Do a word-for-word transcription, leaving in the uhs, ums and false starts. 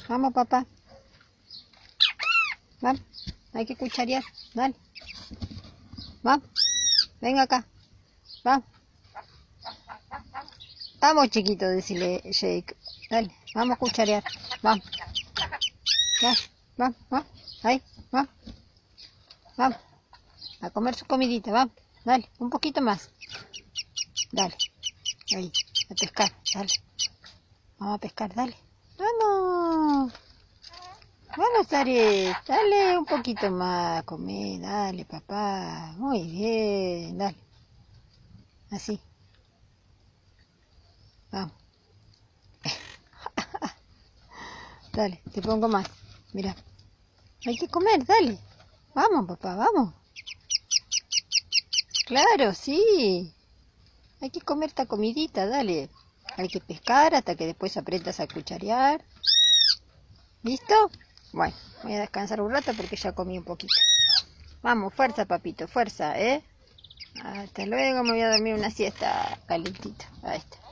Vamos, papá. Vamos. Hay que cucharear. Dale. Vamos. Venga acá. Vamos. Vamos, chiquito, decirle Jake. Dale. Vamos a cucharear. Vamos. Dale. Vamos, vamos. Ahí. Vamos. Vamos. A comer su comidita. Vamos. Dale. Un poquito más. Dale. Ahí. A pescar. Dale. Vamos a pescar. Dale. Vamos. Vamos, Zaret. Dale un poquito más. Comer. Dale, papá. Muy bien. Dale. Así. Vamos. Dale, te pongo más. Mira. Hay que comer, dale. Vamos, papá, vamos. Claro, sí. Hay que comer esta comidita, dale. Hay que pescar hasta que después aprendas a cucharear. ¿Listo? Bueno, voy a descansar un rato porque ya comí un poquito. Vamos, fuerza, papito, fuerza, ¿eh? Hasta luego, me voy a dormir una siesta calentita. Ahí está.